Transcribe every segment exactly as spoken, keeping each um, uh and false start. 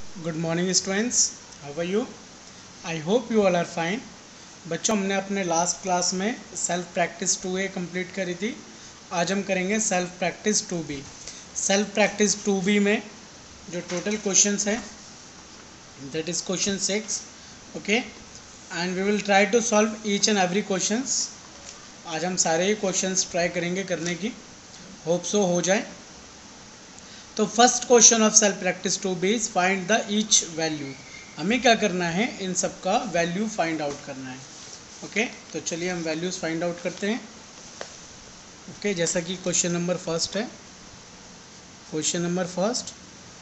Good morning students, how are you? I hope you all are fine. बच्चों, हमने अपने last class में self practice two A complete करी थी। आज हम करेंगे self practice to B. Self practice to B में जो टोटल क्वेश्चंस हैं that is question six. Okay, and we will try to solve each and every questions. आज हम सारे ही क्वेश्चंस ट्राई करेंगे करने की, होप सो हो जाए। तो first question of self practice to B is find the each value. हमें क्या करना है, इन सब का वैल्यू फाइंड आउट करना है। Okay okay? तो चलिए हम वैल्यूज फाइंड आउट करते हैं। Okay okay? जैसा कि क्वेश्चन नंबर फर्स्ट है, question number first,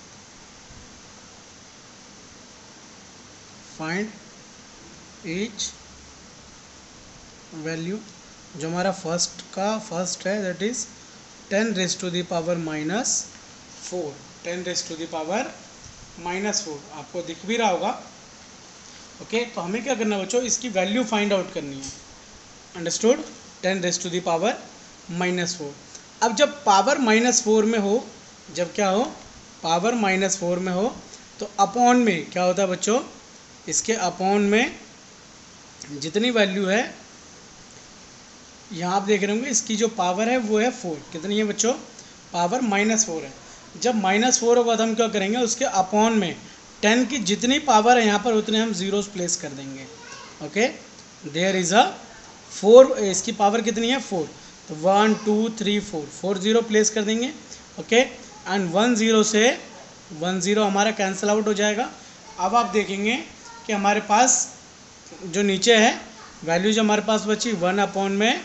find each value. जो हमारा फर्स्ट का फर्स्ट है that is ten raise to the power minus four. Ten raise to the power minus four आपको दिख भी रहा होगा। ओके okay, तो हमें क्या करना है बच्चों, इसकी वैल्यू फाइंड आउट करनी है। Understood? Ten raise to the power minus four. अब जब पावर माइनस फोर में हो, जब क्या हो, पावर माइनस फोर में हो, तो अपॉन में क्या होता है बच्चों, इसके अपॉन में जितनी वैल्यू है, यहाँ आप देख रहे होंगे इसकी जो पावर है वो है फोर। कितनी है बच्चों? पावर माइनस फोर है। जब माइनस फोर होगा तो हम क्या करेंगे, उसके अपॉन में टेन की जितनी पावर है यहाँ पर उतने हम जीरोस प्लेस कर देंगे। Okay, there is a four, इसकी पावर कितनी है? फोर। तो one two three four, four zero place कर देंगे। ओके, एंड वन ज़ीरो से वन ज़ीरो हमारा कैंसिल आउट हो जाएगा। अब आप देखेंगे कि हमारे पास जो नीचे है वैल्यू जो हमारे पास बची वन अपॉन में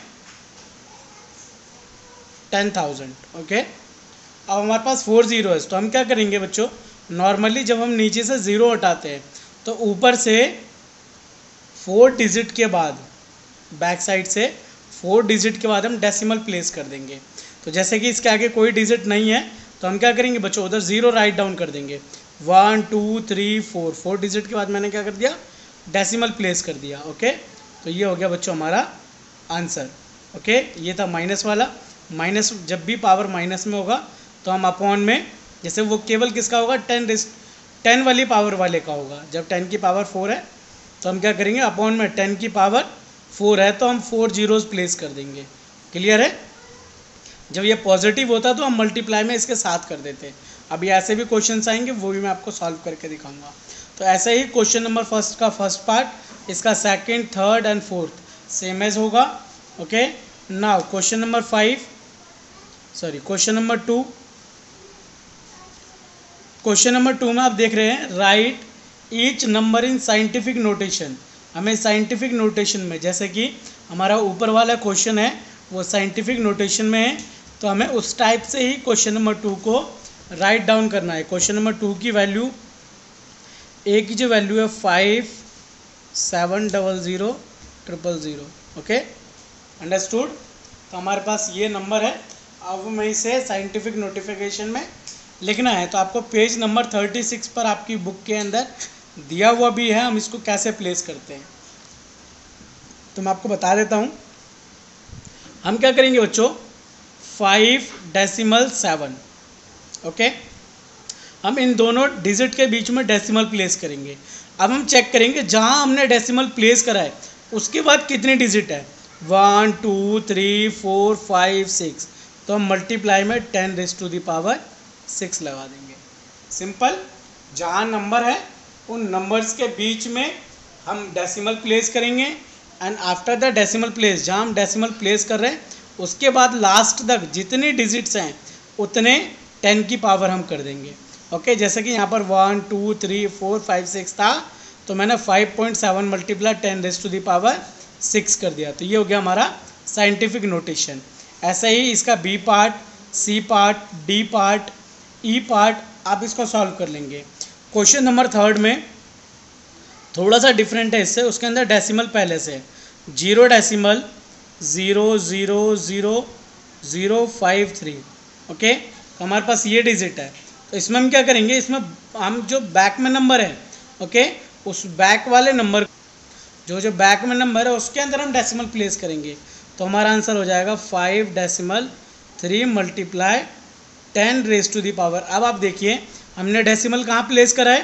टेन थाउजेंड। ओके, अब हमारे पास फोर जीरो है, तो हम क्या करेंगे बच्चों, नॉर्मली जब हम नीचे से ज़ीरो हटाते हैं तो ऊपर से फोर डिजिट के बाद, बैक साइड से फोर डिजिट के बाद हम डेसिमल प्लेस कर देंगे। तो जैसे कि इसके आगे कोई डिजिट नहीं है तो हम क्या करेंगे बच्चों, उधर ज़ीरो राइट डाउन कर देंगे। One two three four, four digit के बाद मैंने क्या कर दिया, डेसिमल प्लेस कर दिया। ओके, तो ये हो गया बच्चों हमारा आंसर। ओके, ये था माइनस वाला। माइनस जब भी पावर माइनस में होगा तो हम अपॉन में, जैसे वो केवल किसका होगा, टेन रिस टेन वाली पावर वाले का होगा। जब टेन की पावर फोर है तो हम क्या करेंगे, अपॉन में टेन की पावर फोर है तो हम फोर जीरोस प्लेस कर देंगे। क्लियर है? जब ये पॉजिटिव होता तो हम मल्टीप्लाई में इसके साथ कर देते। अभी ऐसे भी क्वेश्चन आएंगे, वो भी मैं आपको सॉल्व करके दिखाऊंगा। तो ऐसे ही क्वेश्चन नंबर फर्स्ट का फर्स्ट पार्ट, इसका second, third and fourth same as होगा। Okay, now question number five, sorry question number two. Question number two में आप देख रहे हैं, write each number in scientific notation. हमें साइंटिफिक नोटेशन में, जैसे कि हमारा ऊपर वाला क्वेश्चन है वो साइंटिफिक नोटेशन में है, तो हमें उस टाइप से ही क्वेश्चन नंबर टू को राइट डाउन करना है। क्वेश्चन नंबर टू की वैल्यू, ए की जो वैल्यू है five seven double zero triple zero. Okay, understood? तो हमारे पास ये नंबर है। अब मैं इसे साइंटिफिक नोटिफिकेशन में लिखना है, तो आपको पेज नंबर थर्टी सिक्स पर आपकी बुक के अंदर दिया हुआ भी है, हम इसको कैसे प्लेस करते हैं। तो मैं आपको बता देता हूँ। हम क्या करेंगे बच्चों, फाइव डेसिमल सेवन। ओके, हम इन दोनों डिजिट के बीच में डेसिमल प्लेस करेंगे। अब हम चेक करेंगे जहाँ हमने डेसिमल प्लेस करा है उसके बाद कितनी डिजिट है, one two three four five six, तो हम मल्टीप्लाई में ten raise to the power six लगा देंगे। सिंपल, जहाँ नंबर है उन नंबर्स के बीच में हम डेसिमल प्लेस करेंगे, and after the decimal place, जहाँ हम डेसिमल प्लेस कर रहे हैं उसके बाद लास्ट तक जितनी डिजिट्स हैं उतने टेन की पावर हम कर देंगे। ओके, जैसे कि यहाँ पर one two three four five six था, तो मैंने five point seven multiply ten raise to the power six कर दिया। तो ये हो गया हमारा साइंटिफिक नोटेशन। ऐसे ही इसका B part, C part, D part, E part आप इसको सॉल्व कर लेंगे। क्वेश्चन नंबर थर्ड में थोड़ा सा डिफरेंट है इससे, उसके अंदर डेसिमल पहले से zero decimal zero zero zero zero five three. Okay, तो हमारे पास ये डिजिट है, तो इसमें हम क्या करेंगे, इसमें हम जो बैक में नंबर है, ओके, उस बैक वाले नंबर, जो जो बैक में नंबर है उसके अंदर हम डेसिमल प्लेस करेंगे। तो हमारा आंसर हो जाएगा five decimal three multiply ten raise to the power. अब आप देखिए हमने डेसिमल कहाँ प्लेस करा है,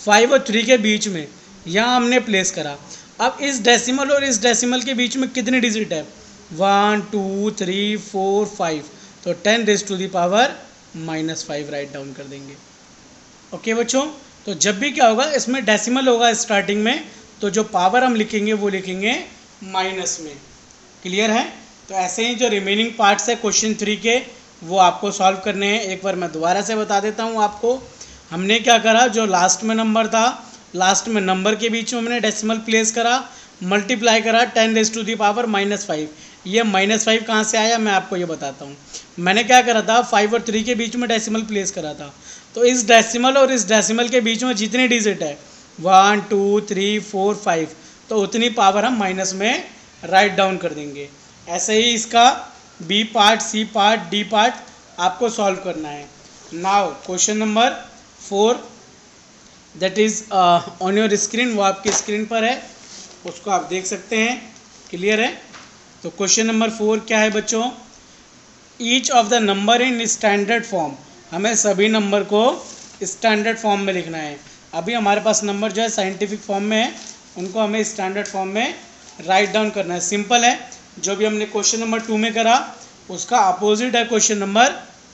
फाइव और थ्री के बीच में यहाँ हमने प्लेस करा। अब इस डेसिमल और इस डेसिमल के बीच में कितनी डिजिट है, one two three four five, तो ten raise to the power minus five write down कर देंगे। ओके बच्चों, तो जब भी क्या होगा, इसमें डेसिमल होगा स्टार्टिंग में, तो जो पावर हम लिखेंगे वो लिखेंगे माइनस में। क्लियर है? तो ऐसे ही जो रिमेनिंग पार्ट्स है क्वेश्चन थ्री के वो आपको सॉल्व करने हैं। एक बार मैं दोबारा से बता देता हूँ आपको। हमने क्या करा, जो लास्ट में नंबर था, लास्ट में नंबर के बीच में हमने डेसिमल प्लेस करा, मल्टीप्लाई करा ten raise to the power minus five. ये माइनस फाइव कहाँ से आया मैं आपको ये बताता हूँ। मैंने क्या करा था, फाइव और थ्री के बीच में डेसिमल प्लेस करा था, तो इस डेसिमल और इस डेसिमल के बीच में जितनी डिजिट है one two three four five, तो उतनी पावर हम माइनस में राइट डाउन कर देंगे। ऐसे ही इसका B part, C part, D part आपको सॉल्व करना है। Now question number four that is on your screen, वो आपकी स्क्रीन पर है, उसको आप देख सकते हैं। क्लियर है? तो क्वेश्चन नंबर फोर क्या है बच्चों, each of the number in standard form, हमें सभी नंबर को स्टैंडर्ड फॉर्म में लिखना है। अभी हमारे पास नंबर जो है साइंटिफिक फॉर्म में है, उनको हमें स्टैंडर्ड फॉर्म में राइट डाउन करना है। सिंपल है, जो भी हमने क्वेश्चन नंबर टू में करा उसका अपोजिट है क्वेश्चन नंबर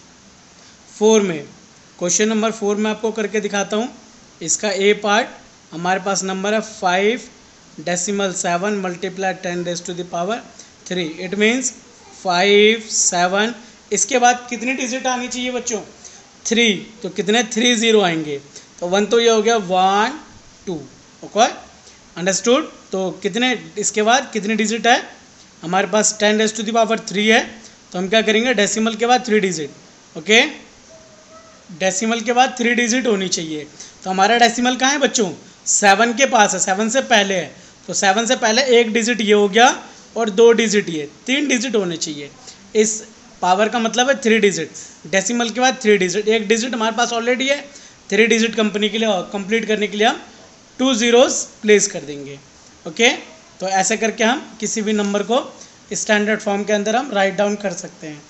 फोर में। क्वेश्चन नंबर फोर में आपको करके दिखाता हूँ। इसका ए पार्ट हमारे पास नंबर है five decimal seven multiply ten raise to the power three, it means five seven. इसके बाद कितनी डिजिट आनी चाहिए बच्चों, थ्री, तो कितने थ्री ज़ीरो आएंगे, तो वन तो ये हो गया वन टू। Okay, understood? तो कितने, इसके बाद कितनी डिजिट है हमारे पास, ten raise to the power three है, तो हम क्या करेंगे, डेसिमल के बाद थ्री डिजिट। ओके, डेसिमल के बाद थ्री डिजिट होनी चाहिए। तो हमारा डेसिमल कहाँ है बच्चों, सेवन के पास है, सेवन से पहले है, तो सेवन से पहले एक डिजिट ये हो गया और दो डिजिट ये, तीन डिजिट होने चाहिए। इस पावर का मतलब है थ्री डिजिट, डेसिमल के बाद थ्री डिजिट, एक डिजिट हमारे पास ऑलरेडी है, थ्री डिजिट कंपनी के लिए कंप्लीट करने के लिए हम टू ज़ीरोज़ प्लेस कर देंगे। ओके, तो ऐसे करके हम किसी भी नंबर को स्टैंडर्ड फॉर्म के अंदर हम राइट डाउन कर सकते हैं।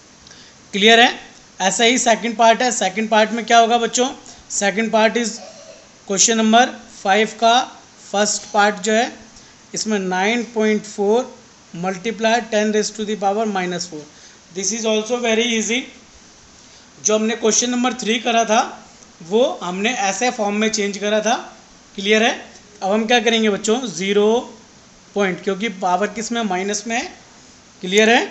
क्लियर है? ऐसा ही सेकंड पार्ट है। सेकंड पार्ट में क्या होगा बच्चों, second part is question number five का फर्स्ट पार्ट जो है, इसमें nine point four multiply ten raise to the power minus four. This is also very easy. जो हमने क्वेश्चन नंबर थ्री करा था वो हमने ऐसे फॉर्म में चेंज करा था। क्लियर है? अब हम क्या करेंगे बच्चों, ज़ीरो पॉइंट, क्योंकि पावर किस में, माइनस में है। क्लियर है?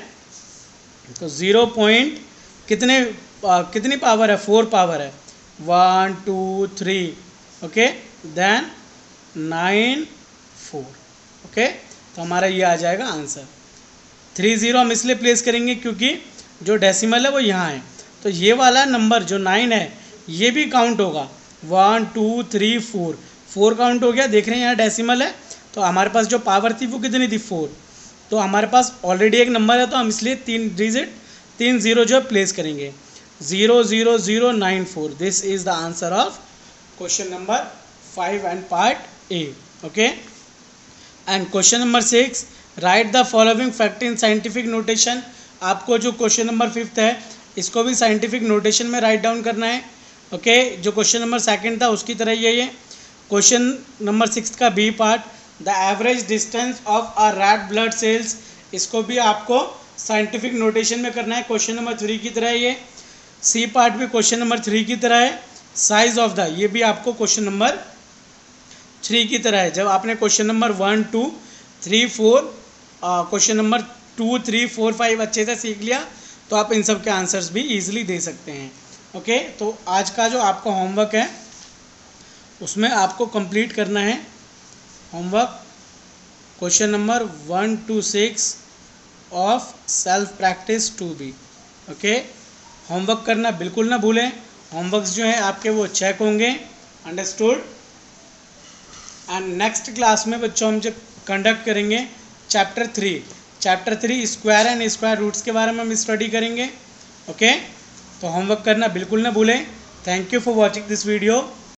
तो ज़ीरो पॉइंट कितने आ, कितनी पावर है, फोर पावर है, one two three, okay, then nine four. Okay, तो हमारा ये आ जाएगा आंसर। थ्री ज़ीरो हम इसलिए प्लेस करेंगे क्योंकि जो डेसिमल है वो यहाँ है, तो ये वाला नंबर जो नाइन है ये भी काउंट होगा, one two three four, four count हो गया। देख रहे हैं यहाँ डेसिमल है, तो हमारे पास जो पावर थी वो कितनी थी, फोर, तो हमारे पास ऑलरेडी एक नंबर है, तो हम इसलिए तीन डिजिट, तीन जीरो जो है प्लेस करेंगे, zero zero zero nine four. This is the answer of question number five and part A. Okay, and question number six, write the following fact in scientific notation. आपको जो question number fifth है इसको भी scientific notation में write down करना है। Okay okay, जो question number second था उसकी तरह ये ये क्वेश्चन नंबर सिक्स का B part, the average distance of a red blood cells, इसको भी आपको साइंटिफिक नोटेशन में करना है क्वेश्चन नंबर थ्री की तरह। ये सी पार्ट भी क्वेश्चन नंबर थ्री की तरह है। साइज ऑफ द, ये भी आपको क्वेश्चन नंबर थ्री की तरह है। जब आपने question number one two three four question number two three four five अच्छे से सीख लिया तो आप इन सब के आंसर्स भी ईजिली दे सकते हैं। ओके okay, तो आज का जो आपका होमवर्क है उसमें आपको कंप्लीट करना है homework question number one two six of self practice to be. Okay, homework करना बिल्कुल ना भूलें, होमवर्क्स जो हैं आपके वो चेक होंगे। अंडरस्टूड? एंड नेक्स्ट क्लास में बच्चों हम जो कंडक्ट करेंगे chapter three, chapter three square and square roots के बारे में हम स्टडी करेंगे। ओके, तो होमवर्क करना बिल्कुल ना भूलें। Thank you for watching this video.